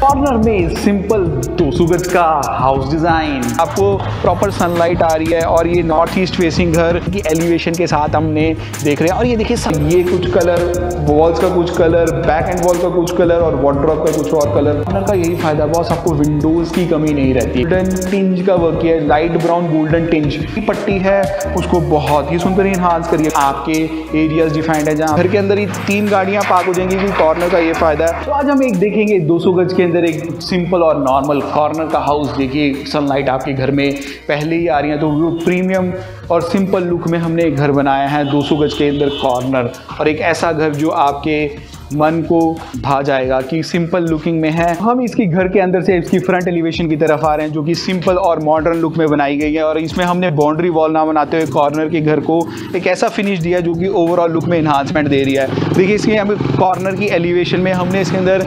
Corner में simple 200 गज का हाउस डिजाइन, आपको प्रॉपर सनलाइट आ रही है और ये नॉर्थ ईस्ट फेसिंग घर की एलिवेशन के साथ हमने देख रहे हैं। और ये देखिए ये कुछ कलर, वॉल्स का कुछ कलर, बैक एंड वॉल का कुछ कलर और वार्डरोब का कुछ और कलर। कॉर्नर का यही फायदा बॉस, आपको विंडोज की कमी नहीं रहती। गोल्डन टिंज का वर्क है, लाइट ब्राउन गोल्डन टिंज की पट्टी है, उसको बहुत ही सुंदर इन्हांस करिए। आपके एरियाज डिफाइंड है जहाँ घर के अंदर ही 3 गाड़ियाँ पार्क हो जाएंगी, क्योंकि कॉर्नर का ये फायदा है। तो आज हम एक देखेंगे 200 गज के अंदर एक सिंपल और नॉर्मल कॉर्नर का हाउस। देखिए सनलाइट आपके घर में पहले ही आ रही है, तो वो प्रीमियम और सिंपल लुक में हमने एक घर बनाया है 200 गज के अंदर कॉर्नर। और एक ऐसा घर जो आपके मन को भा जाएगा कि सिंपल लुकिंग में है। हम इसकी घर के अंदर से इसकी फ्रंट एलिवेशन की तरफ आ रहे हैं, जो कि सिंपल और मॉडर्न लुक में बनाई गई है। और इसमें हमने बाउंड्री वॉल ना बनाते हुए कॉर्नर के घर को एक ऐसा फिनिश दिया जो कि ओवरऑल लुक में इन्हांसमेंट दे रही है। देखिए इसके हमें कॉर्नर की एलिवेशन में हमने इसके अंदर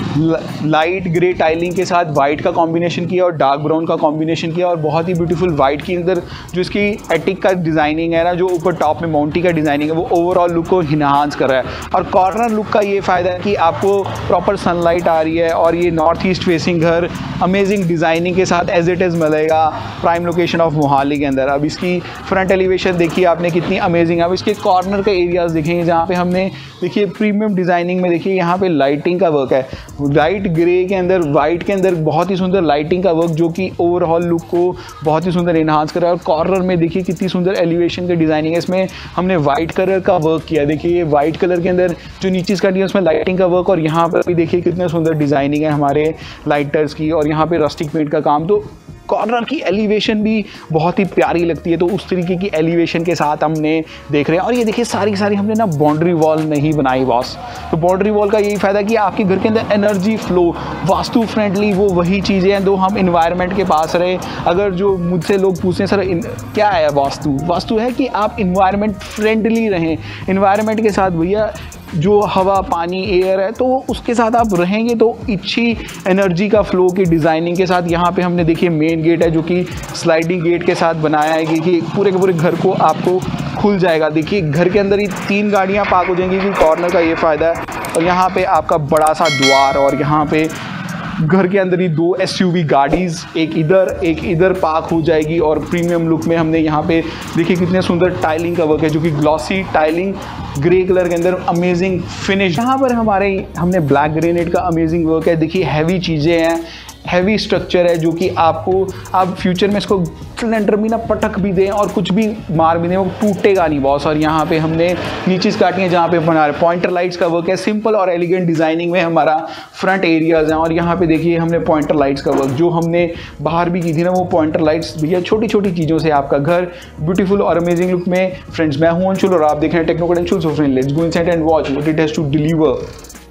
लाइट ग्रे टाइलिंग के साथ वाइट का कॉम्बिनेशन किया और डार्क ब्राउन का कॉम्बिनेशन किया, और बहुत ही ब्यूटीफुल वाइट के अंदर जो इसकी एटिक का डिज़ाइनिंग है ना, जो ऊपर टॉप में माउंटी का डिज़ाइनिंग है, वो ओवरऑल लुक को इन्हांस कर रहा है। और कॉर्नर लुक का ये फ़ायदा है कि आपको प्रॉपर सनलाइट आ रही है और ये नॉर्थ ईस्ट फेसिंग घर अमेजिंग डिज़ाइनिंग के साथ एज इट इज़ मिलेगा प्राइम लोकेशन ऑफ मोहाली के अंदर। अब इसकी फ्रंट एलिवेशन देखिए आपने कितनी अमेजिंग है। अब इसके कॉर्नर के एरियाज़ देखेंगे जहाँ पे हमने देखिए प्रीमियम डिज़ाइनिंग में देखिए यहाँ पे लाइटिंग का वर्क है, लाइट ग्रे के अंदर वाइट के अंदर बहुत ही सुंदर लाइटिंग का वर्क, जो कि ओवरऑल लुक को बहुत ही सुंदर इन्हांस कर रहा है। और कॉर्नर में देखिए कितनी सुंदर एलिवेशन की डिज़ाइनिंग है, इसमें हमने वाइट कलर का वर्क किया। देखिए ये वाइट कलर के अंदर जो नीचे इसका दिया उसमें लाइटिंग का वर्क, और यहाँ पर भी देखिए कितने सुंदर डिज़ाइनिंग है हमारे लाइटर्स की, और यहाँ पे रस्टिक पेंट का काम। तो कॉर्नर की एलिवेशन भी बहुत ही प्यारी लगती है, तो उस तरीके की एलिवेशन के साथ हमने देख रहे हैं। और ये देखिए सारी हमने ना बाउंड्री वॉल नहीं बनाई बॉस। तो बाउंड्री वॉल का यही फायदा कि आपके घर के अंदर एनर्जी फ्लो, वास्तु फ्रेंडली वो वही चीज़ें हैं जो हम इन्वायरमेंट के पास रहे। अगर जो मुझसे लोग पूछते हैं सर क्या है वास्तु है कि आप इन्वायरमेंट फ्रेंडली रहें, इन्वायरमेंट के साथ भैया जो हवा पानी एयर है तो उसके साथ आप रहेंगे तो अच्छी एनर्जी का फ्लो की डिज़ाइनिंग के साथ। यहाँ पे हमने देखिए मेन गेट है जो कि स्लाइडिंग गेट के साथ बनाया है कि पूरे के पूरे घर को आपको खुल जाएगा। देखिए घर के अंदर ही 3 गाड़ियाँ पार्क हो जाएंगी, क्योंकि कॉर्नर का ये फ़ायदा है। और यहाँ पे आपका बड़ा सा द्वार, और यहाँ पे घर के अंदर ही 2 SUV गाड़ीज़ एक इधर पार्क हो जाएगी। और प्रीमियम लुक में हमने यहाँ पे देखिए कितने सुंदर टाइलिंग का वर्क है, जो कि ग्लॉसी टाइलिंग ग्रे कलर के अंदर अमेजिंग फिनिश। यहाँ पर हमने ब्लैक ग्रेनाइट का अमेजिंग वर्क है। देखिए हैवी चीज़ें हैं, हैवी स्ट्रक्चर है, जो कि आपको आप फ्यूचर में इसको सिलेंडर भी ना पटक भी दें और कुछ भी मार भी दें वो टूटेगा नहीं बॉस। और यहाँ पे हमने नीचे काटी है जहाँ पे बना रहे पॉइंटर लाइट्स का वर्क है, सिंपल और एलिगेंट डिज़ाइनिंग में हमारा फ्रंट एरियाज हैं। और यहाँ पे देखिए हमने पॉइंटर लाइट्स का वर्क जो हमने बाहर भी की थी ना, वो पॉइंटर लाइट्स भैया छोटी छोटी चीज़ों से आपका घर ब्यूटीफुल और अमेजिंग लुक में। फ्रेंड्स मैं हूँ अंशुल और आप देख रहे हैं techno credential. So friends let's go inside and watch what it has to deliver.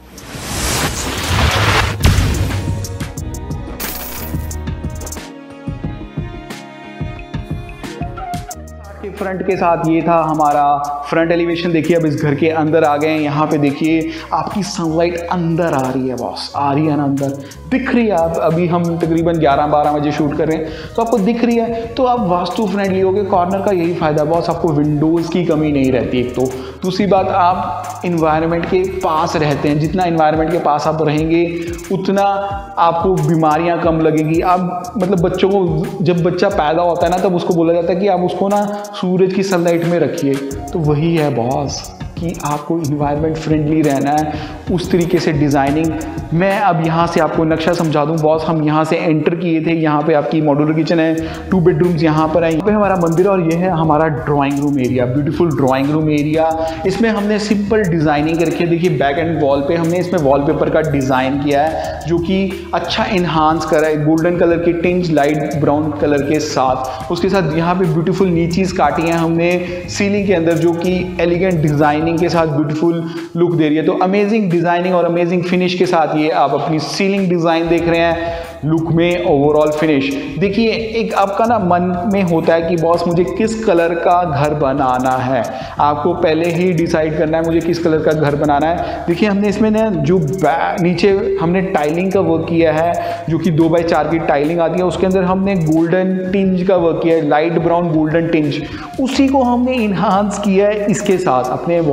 Front के साथ ये था हमारा फ्रंट एलिवेशन। देखिए अब इस घर के अंदर आ गए हैं। यहाँ पे देखिए आपकी सनलाइट अंदर आ रही है बॉस, आ रही है ना अंदर, दिख रही है। आप अभी हम तकरीबन 11-12 बजे शूट कर रहे हैं तो आपको दिख रही है, तो आप वास्तु फ्रेंडली होगे। कॉर्नर का यही फायदा बॉस, आपको विंडोज़ की कमी नहीं रहती एक तो। दूसरी बात आप इन्वायरमेंट के पास रहते हैं, जितना इन्वायरमेंट के पास आप रहेंगे उतना आपको बीमारियां कम लगेगी। आप मतलब बच्चों को जब बच्चा पैदा होता है ना तब उसको बोला जाता है कि आप उसको ना सूरज की सनलाइट में रखिए, तो वही है बॉस कि आपको इन्वायरमेंट फ्रेंडली रहना है। उस तरीके से डिज़ाइनिंग मैं अब यहाँ से आपको नक्शा समझा दूँ बॉस। हम यहाँ से एंटर किए थे, यहाँ पे आपकी मॉड्यूलर किचन है, 2 बेडरूम्स यहाँ पर है, यहाँ पे हमारा मंदिर और ये है हमारा drawing room area, beautiful drawing room area. इसमें हमने सिंपल डिज़ाइनिंग करके देखिए बैक एंड वॉल पे हमने इसमें वॉलपेपर का डिज़ाइन किया है, जो कि अच्छा इन्हांस कर रहा है गोल्डन कलर की टिंज लाइट ब्राउन कलर के साथ। उसके साथ यहाँ पे ब्यूटीफुल नीचीज़ काटी हैं हमने सीलिंग के अंदर, जो कि एलिगेंट डिज़ाइनिंग के साथ ब्यूटीफुल लुक दे रही है। तो अमेजिंग डिज़ाइनिंग और अमेजिंग फिनिश के साथ ये आप अपनी सीलिंग डिज़ाइन देख रहे हैं लुक में ओवरऑल फिनिश। देखिए एक आपका ना मन में होता है कि बॉस मुझे किस कलर का घर बनाना है, आपको पहले ही डिसाइड करना है मुझे किस कलर का घर बनाना है। देखिए हमने इसमें ना जो नीचे हमने टाइलिंग का वर्क किया है, जो कि 2x4 की टाइलिंग आती है, उसके अंदर हमने गोल्डन टिंज का वर्क किया है, लाइट ब्राउन गोल्डन टिंज, उसी को हमने इन्हांस किया है इसके साथ अपने वॉल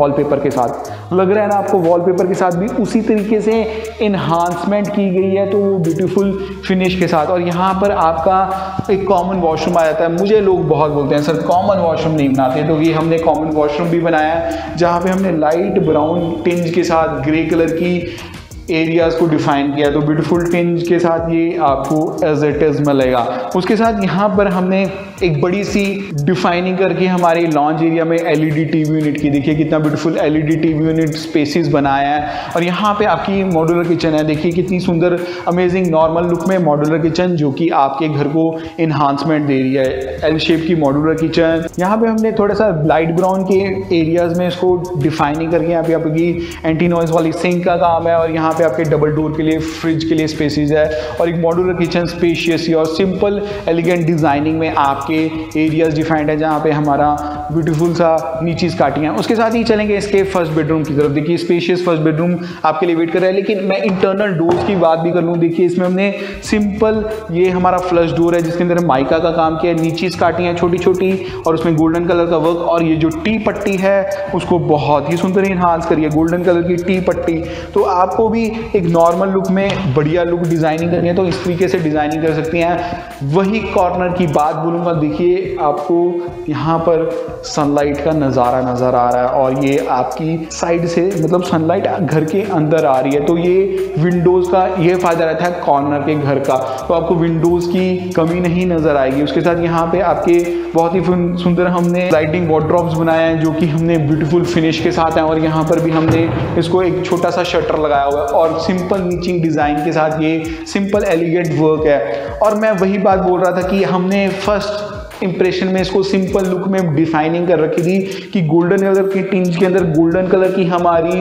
वॉलपेपर के साथ। लग रहा है ना आपको वॉलपेपर के साथ भी उसी तरीके से इन्हांसमेंट की गई है, तो वो ब्यूटीफुल फिनिश के साथ। और यहाँ पर आपका एक कॉमन वॉशरूम आ जाता है। मुझे लोग बहुत बोलते हैं सर कॉमन वॉशरूम नहीं बनाते, तो ये हमने कॉमन वॉशरूम भी बनाया है, जहाँ पे हमने लाइट ब्राउन टिंज के साथ ग्रे कलर की एरियाज़ को डिफाइन किया, तो ब्यूटीफुल टिंज के साथ ये आपको एज इट इज़ मिलेगा। उसके साथ यहाँ पर हमने एक बड़ी सी डिफाइनिंग करके हमारे लॉन्च एरिया में एलईडी टीवी यूनिट की, देखिए कितना beautiful LED TV unit spaces बनाया है। और यहाँ पे आपकी मॉड्यूलर किचन है, देखिए कितनी सुंदर अमेजिंग नॉर्मल लुक में मॉड्यूलर किचन जो कि आपके घर को इन्हांसमेंट दे रही है। एल शेप की मॉड्यूलर किचन। यहाँ पे हमने थोड़ा सा लाइट ब्राउन के एरियाज़ में इसको डिफाइनिंग करके यहाँ पे आपकी एंटी नॉइज वाली सिंक का काम है, और यहाँ पे आपके डबल डोर के लिए फ्रिज के लिए स्पेसिस है, और एक मॉड्यूलर किचन स्पेशियस और सिंपल एलिगेंट डिजाइनिंग में आपके एरियाज डिफाइंड है, जहाँ पे हमारा ब्यूटीफुल सा नीचीज काटियाँ। उसके साथ ही चलेंगे इसके फर्स्ट बेडरूम की तरफ। देखिए स्पेशियस फर्स्ट बेडरूम आपके लिए वेट कर रहा है, लेकिन मैं इंटरनल डोर्स की बात भी कर लूँ। देखिए इसमें हमने सिंपल ये हमारा फ्लश डोर है जिसके अंदर माइका का काम किया है, नीचीज काटियाँ छोटी छोटी, और उसमें गोल्डन कलर का वर्क, और ये जो टी पट्टी है उसको बहुत ही सुंदर इन्हांस करिए, गोल्डन कलर की टी पट्टी। तो आपको भी एक नॉर्मल लुक में बढ़िया लुक डिज़ाइनिंग करनी है तो इस तरीके से डिज़ाइनिंग कर सकती हैं। वही कॉर्नर की बात बोलूँगा, देखिए आपको यहाँ पर सनलाइट का नज़ारा नज़र आ रहा है, और ये आपकी साइड से मतलब सनलाइट घर के अंदर आ रही है, तो ये विंडोज़ का ये फ़ायदा रहता है कॉर्नर के घर का, तो आपको विंडोज़ की कमी नहीं नज़र आएगी। उसके साथ यहाँ पे आपके बहुत ही सुंदर हमने लाइटिंग वॉर्डरोब्स बनाए हैं जो कि हमने ब्यूटीफुल फिनिश के साथ हैं, और यहाँ पर भी हमने इसको एक छोटा सा शटर लगाया हुआ है, और सिंपल नीचिंग डिज़ाइन के साथ ये सिंपल एलिगेंट वर्क है। और मैं वही बात बोल रहा था कि हमने फर्स्ट इंप्रेशन में इसको सिंपल लुक में डिफाइनिंग कर रखी थी कि गोल्डन कलर की टिंज के अंदर गोल्डन कलर की हमारी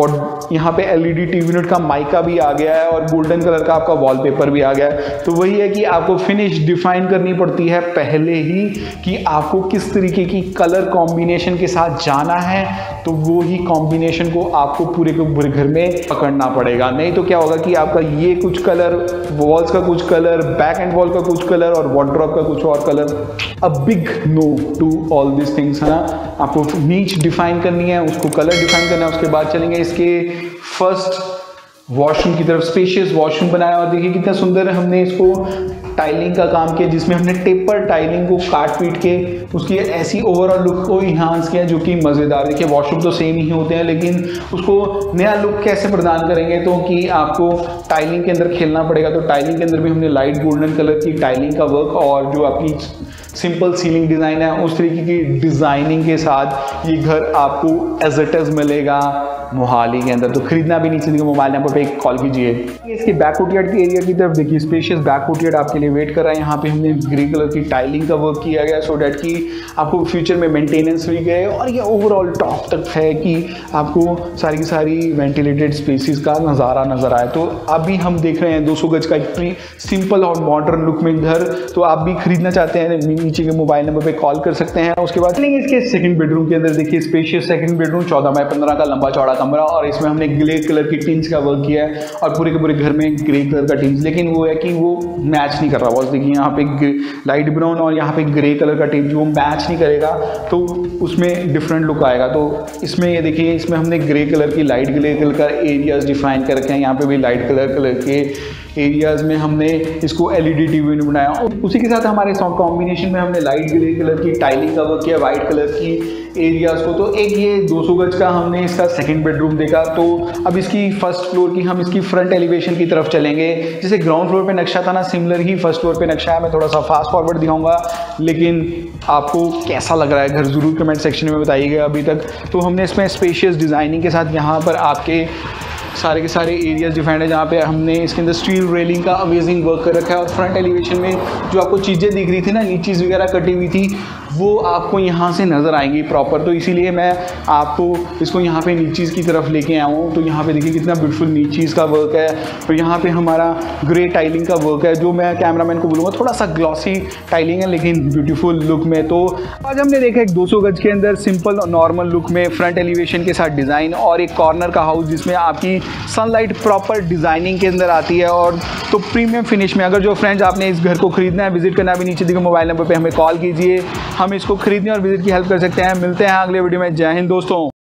यहाँ पे एलईडी टीवी यूनिट का माइका भी आ गया है, और गोल्डन कलर का आपका वॉलपेपर भी आ गया है। तो वही है कि आपको फिनिश डिफाइन करनी पड़ती है पहले ही कि आपको किस तरीके की कलर कॉम्बिनेशन के साथ जाना है, तो वो ही कॉम्बिनेशन को आपको पूरे के पूरे घर में पकड़ना पड़ेगा। नहीं तो क्या होगा कि आपका ये कुछ कलर, वॉल्स का कुछ कलर, बैक एंड वॉल का कुछ कलर और वार्डरोब का कुछ और colour. A big no to all this things है ना। आपको नीच डिफाइन करनी है, उसको कलर डिफाइन करना है। उसके बाद चलेंगे इसके फर्स्ट वॉशरूम की तरफ। स्पेशियस वॉशरूम बनाया, और देखिए कितना सुंदर हमने इसको टाइलिंग का काम किया, जिसमें हमने टेपर टाइलिंग को काट पीट के उसकी ऐसी ओवरऑल लुक को इन्हांस किया जो कि मज़ेदार। देखिए वॉशरूम तो सेम ही होते हैं, लेकिन उसको नया लुक कैसे प्रदान करेंगे, तो कि आपको टाइलिंग के अंदर खेलना पड़ेगा। तो टाइलिंग के अंदर भी हमने लाइट गोल्डन कलर की टाइलिंग का वर्क, और जो आपकी सिंपल सीलिंग डिज़ाइन है उस तरीके की डिज़ाइनिंग के साथ ये घर आपको एज इट इज़ मिलेगा मोहाली के अंदर। तो खरीदना भी नहीं चाहिए, मोबाइल नंबर पे कॉल कीजिए। इसके बैक कोर्टयार्ड के एरिया की तरफ देखिए, स्पेशियस बैक कोर्टयार्ड आपके लिए वेट कर रहा है। यहाँ पे हमने ग्रे कलर की टाइलिंग का वर्क किया गया, सो डैट कि आपको फ्यूचर में मेंटेनेंस भी गए, और ये ओवरऑल टॉप तक है कि आपको सारी की सारी वेंटिलेटेड स्पेसिस का नज़ारा नज़र आए। तो अभी हम देख रहे हैं 200 गज का एक सिंपल और मॉडर्न लुक में घर। तो आप भी खरीदना चाहते हैं, नीचे के मोबाइल नंबर पे कॉल कर सकते हैं। उसके बाद चलेंगे इसके सेकंड बेडरूम के अंदर। देखिए स्पेशियस सेकंड बेडरूम 14 बाय 15 का लंबा चौड़ा कमरा, और इसमें हमने ग्रे कलर की टिंज का वर्क किया है, और पूरे के पूरे घर में ग्रे कलर का टिंज, लेकिन वो है कि वो मैच नहीं कर रहा। बस देखिए यहाँ पे लाइट ब्राउन और यहाँ पे ग्रे कलर का टिंज वो मैच नहीं करेगा, तो उसमें डिफरेंट लुक आएगा। तो इसमें ये देखिए, इसमें हमने ग्रे कलर की लाइट ग्रे कलर का एरियाज डिफाइन कर रखे हैं। यहाँ पे भी लाइट कलर के एरियाज में हमने इसको एलईडी टीवी ने बनाया, और उसी के साथ हमारे कॉम्बिनेशन में हमने लाइट ग्रे कलर की टाइलिंग का वर्क किया, वाइट कलर की एरियाज को। तो एक ये 200 गज का हमने इसका सेकंड बेडरूम देखा। तो अब इसकी फर्स्ट फ्लोर की हम इसकी फ्रंट एलिवेशन की तरफ चलेंगे। जैसे ग्राउंड फ्लोर पे नक्शा था ना, सिमिलर ही फर्स्ट फ्लोर पे नक्शा है। मैं थोड़ा सा फास्ट फॉरवर्ड दिखाऊंगा, लेकिन आपको कैसा लग रहा है घर ज़रूर कमेंट सेक्शन में बताइएगा। अभी तक तो हमने इसमें स्पेशियस डिज़ाइनिंग के साथ यहाँ पर आपके सारे के सारे एरियाज डिफाइंड है, जहाँ पे हमने इसके अंदर स्टील रेलिंग का अमेजिंग वर्क कर रखा है। और फ्रंट एलिवेशन में जो आपको चीज़ें दिख रही थी ना, नीचीज़ वगैरह कटी हुई थी, वो आपको यहाँ से नज़र आएंगी प्रॉपर। तो इसीलिए मैं आपको इसको यहाँ पे नीचीज़ की तरफ लेके आया हूँ। तो यहाँ पे देखिए कितना ब्यूटीफुल नीचीज़ का वर्क है, और यहाँ पे हमारा ग्रे टाइलिंग का वर्क है, जो मैं कैमरामैन को बोलूँगा थोड़ा सा ग्लॉसी टाइलिंग है, लेकिन ब्यूटीफुल लुक में। तो आज हमने देखा एक 200 गज के अंदर सिंपल और नॉर्मल लुक में फ्रंट एलिवेशन के साथ डिज़ाइन, और एक कॉर्नर का हाउस जिसमें आपकी सनलाइट प्रॉपर डिज़ाइनिंग के अंदर आती है। और तो प्रीमियम फिनिश में अगर जो फ्रेंड्स आपने इस घर को खरीदना है, विजिट करना है, नीचे दिए मोबाइल नंबर पे हमें कॉल कीजिए, हम इसको खरीदने और विजिट की हेल्प कर सकते हैं। मिलते हैं अगले वीडियो में। जय हिंद दोस्तों।